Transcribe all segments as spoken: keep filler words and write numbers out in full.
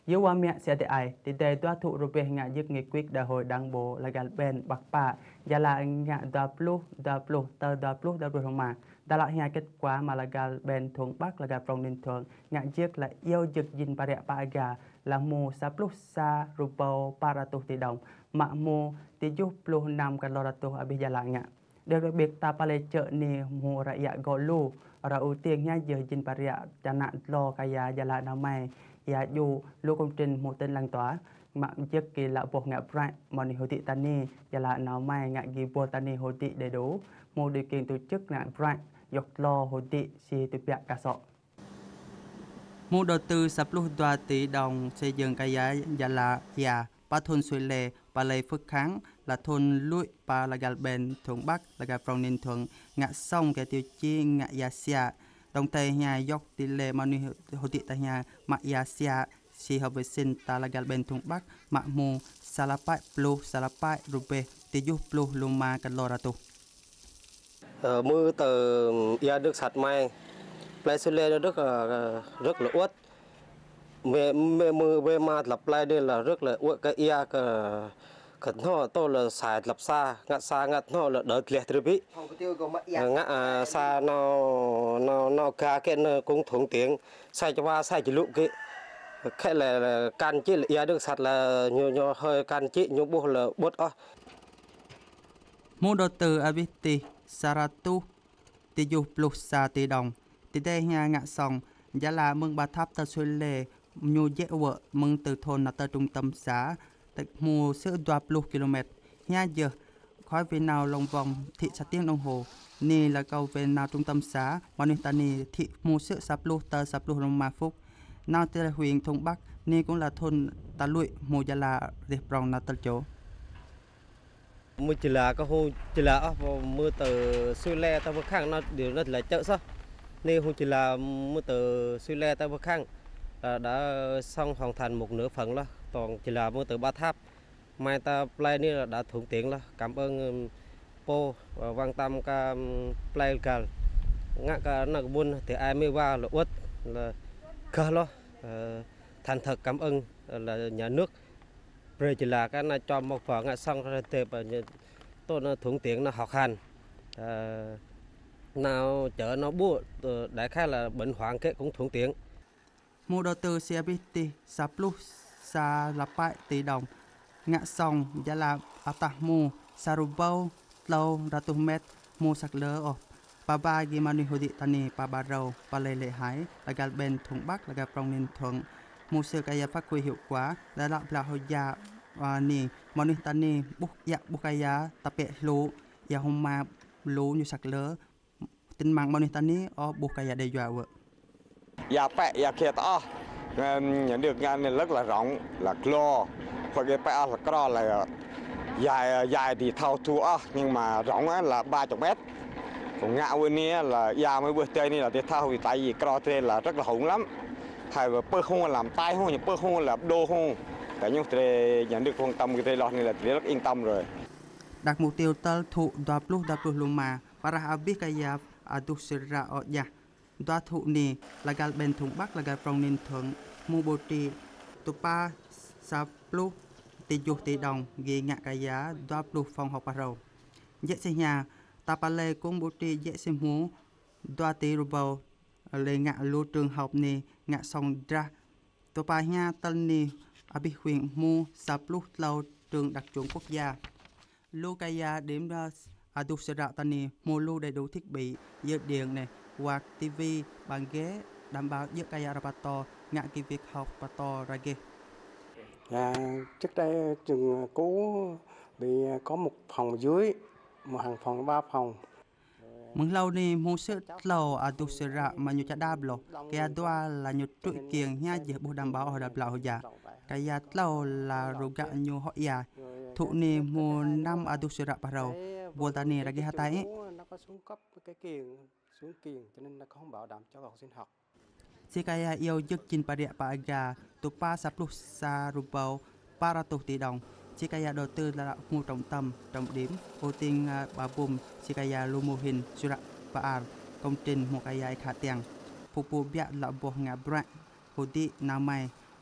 Yếu qua mẹ sẽ để ai thì để toa thụ rồi về ngã giấc nghề quyết đã hồi đăng bộ là gạt bên bạc bạ và là ngã đa plus đa plus tờ đa plus đa plus không mà đã lại nhà kết quả mà là gạt bên thuận bắc là gạt trong ninh thuận ngã giấc là yêu giấc dinh bà rẹ bà gà là mù sa plus sa rupo paratu tỷ đồng mà mù tỷ giúp plus năm cái lô ratu ở bây giờ là ngã đặc biệt ta palai chợ ni mù ra ya golu ra ưu tiên nha giờ dinh bà rẹ cho nạn lo kaya và là năm mai ya dù lưu công trình một tên lan tỏa mạng chiếc kỳ là bộ ngã bright mà ni hồ thị tani và là nào mai ngã ghi bộ tani hồ thị đầy đủ một điều kiện tổ chức ngã bright dọc lo hồ thị si từ bạc cả sọ một đầu tư sắp lúc ba tỷ đồng xây dựng cái giá và là ya ba thôn suy lệ ba lệ phước kháng là thôn lụi ba là gà bền thuận bắc là gà from ninh thuận ngã sông cái tiêu chi ngã ya sia đồng thời nhà dọc tỷ lệ mà ni hồ thị tại nhà mạ ya sia si hợp với sinh ta là gà bền thuận bắc mạ mù salapai plus salapai rupe tiju plus luma kaloratu mưa từ ya được sạch mai play suy lệ rất là rất là uất về mưa về mà lập lại đây là rất là uất cái ya cái khẩn ho tôi là xài lập xa ngắt xa ngắt ho là đợt liệt rồi bị ngắt xa nó nó nó cả cái nó cũng thuận tiện xài cho ba xài chỉ lụ cái cái là can chỉ là ya được sạch là nhiều nhiều hơi can chỉ nhiều bố là bớt ó một đầu tư abiti saratu tiju plus sa tỷ đồng tỷ đây nhà ngã sòng giá là mừng bà tháp tờ xuôi lề nhu dễ vợ mừng từ thôn là tờ trung tâm xã tại mùa sữa ba mươi km nhà giờ khói về nào lòng vòng thị xã tiếng đồng hồ nì là cầu về nào trung tâm xã Manitani thị mùa sữa sắp lu tờ sắp lu rong ma phúc nào tờ huyện thôn bắc nì cũng là thôn ta lụi mùa giá là đẹp rong là tờ chỗ mưa chỉ là cái hồ chỉ là mưa từ suy lệ ta vừa khang nó điều rất là chợ sao nên hồ chỉ là mưa từ suy lệ ta vừa khang đã xong hoàn thành một nửa phần đó còn chỉ là mưa từ ba tháp mai ta playนี่là đã thuận tiện là cảm ơn po và quan tâm cả play cả ngã cả nó buôn thì ai mới vào là uất là cơ lo thành thật cảm ơn là nhà nước rồi chỉ là cái này cho một phần xong rồi tệp tôi nó thuận tiện nó học hành nào chợ nó bua đại khái là bệnh hoạn cái cũng thuận tiện một đầu tư xê bê tê sắp lúc xa là bảy tỷ đồng ngã sòng giá là atamu sarubau lâu ratumet mu sạc lơ ở bà ba gimani hồ thị tani bà bà râu bà lê lệ hải là gà bên thuận bắc là gà trong ninh thuận mu sơ kaya phát huy hiệu quả là làm là hồi gia và nì mani tani bút dạ bút kaya tập bệ lú và hôm mà lú như sạc lơ tin mạng mani tani ở bút kaya đe dọa vợ dạ bẹ dạ kia to nhận được ngàn này rất là rộng là clo và cái bẹ là clo là dài dài thì thao thua nhưng mà rộng là ba mươi mét còn ngạo bênนี้là dài mới bữa tây này là cái thao thì tại vì clo thế là rất là hùng lắm hay là bơ không làm tay không nhưng bơ không là đô không cái những cái nhận được quan tâm cái thế này là rất yên tâm rồi đặt mục tiêu tơ thụ đa plus đa plus luma para habis kaya adusira ở nhà đoa thụ nì là gà bên thuận bắc là gà trong ninh thuận mua bồ trì tụ ba sa plus tỷ dục tỷ đồng ghi ngã cái giá đoa plus phòng học bà rầu dễ xây nhà ta bà lê cũng bồ trì dễ xây hú đoa tỷ rù bầu lê ngã lưu trường học nì ngã song ra tụ ba nha tân nì ở bị huyện mua sa plus lâu trường đặc chuẩn quốc gia lưu cái giá điểm ra adusira tani mua lưu đầy đủ thiết bị dây điện này quạt tivi bàn ghế đảm bảo giúp cây arapato ngã cái việc học và to ra ghê. À, trước đây trường cũ bị có một phòng dưới, một hàng phòng ba phòng. Mừng lâu ni mua sự lâu ở tu sửa ra mà nhiều cha đáp lo, cái doa là nhiều trụi kiềng nha giờ bố đảm bảo họ đáp lão già, cái giá lâu là rồi gạ nhiều họ già, thụ ni mua năm ở tu sửa ra bắt đầu, bố ta ni ra cái hạt tay. Nó có xuống cấp cái kiềng, xuống kiềng cho nên nó không bảo đảm cho học sinh học. Si kaya yêu giấc chinh bà địa bà aga tu pa sắp lúc xa rubau para tu tỷ đồng. Si kaya đầu tư là mua trọng tâm trọng điểm ưu tiên bà bùm si kaya lu mô hình surat pa công trình một kaya khả tiền phục vụ biện là bộ ngã brand hồ thị nam mai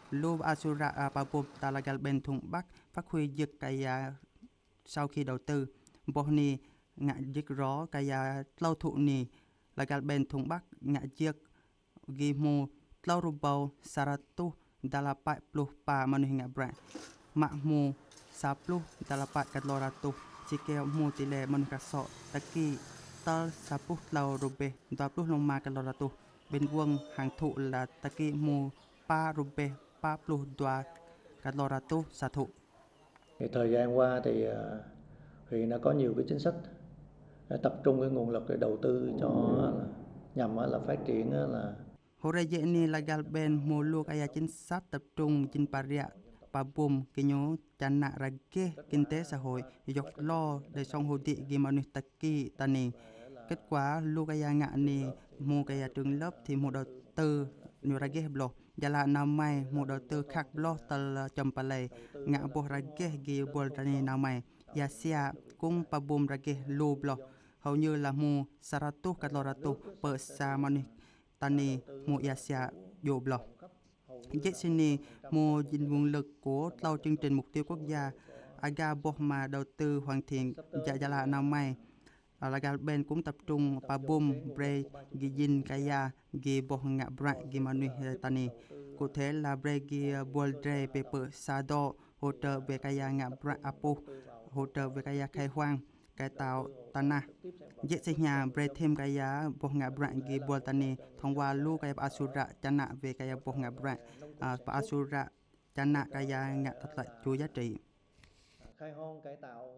Lu Asura Apapum Talagal bên thùng Bắc phát huy dực cái sau khi đầu tư bộ ni ngã dực rõ cái lâu thụ ni là gal bên thùng Bắc ngã dực ghi mù lâu rubau saratu dalapai puluh pa manuh ngã bra mak mu sapuluh dalapai katloratu jika mu tile manuh kasok taki tal sapuluh lau rubeh dua puluh lima katloratu bên quân hàng thụ là taki mu pa rubeh ba puluh dua katloratu sa thụ. Thì thời gian qua thì huyện đã có nhiều cái chính sách tập trung cái nguồn lực để đầu tư cho nhằm là phát triển là Hore je ni lagal ben mulu kaya chính sách tập trung trên paria pabum kinyo chana rage kinh xã hội dọc lo để song hồ thị gimanu taki tani kết quả lu kaya ngạ ni mu kaya trường lớp thì một đầu tư nhiều rage blo jala namai một đầu tư khác blo tal champalai ngạ bo rage gi bol tani namai yasia cung pabum rage lu blo hầu như là mu saratu katloratu per sa mani tani mu yasia yo blo. Dễ sini mu dinh nguồn lực của lâu chương trình mục tiêu quốc gia aga bohma đầu tư hoàn thiện jala namai lagal ben cũng tập trung pabum bre gijin kaya gi boh ngạ bra gi manu tani cụ thể là bre gi boldre paper sado hỗ trợ về kaya ngạ bra apu hỗ trợ về kaya khai hoang cải tạo tanah dễ xây nhà bre thêm kaya boh ngạ bra gi bol tani thông qua lu kaya asura chana về kaya boh ngạ bra asura chana kaya ngạ thật lại chuỗi giá trị khai hoang cải tạo.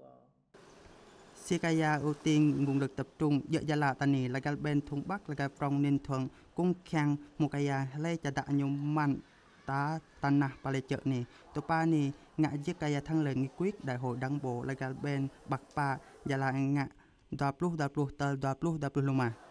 Sikaya ưu tiên nguồn lực tập trung dựa gia là tani là gal bên thung Bắc là gal prong ninh thuận cung khang mukaya lê cha đã nhung mạnh tá tanah pale chợ này tổ pa này ngã giết kaya thăng lời nghị quyết đại hội đảng bộ là gal bên bạc pa gia là ngã dua puluh dua puluh tờ dua puluh dua puluh lima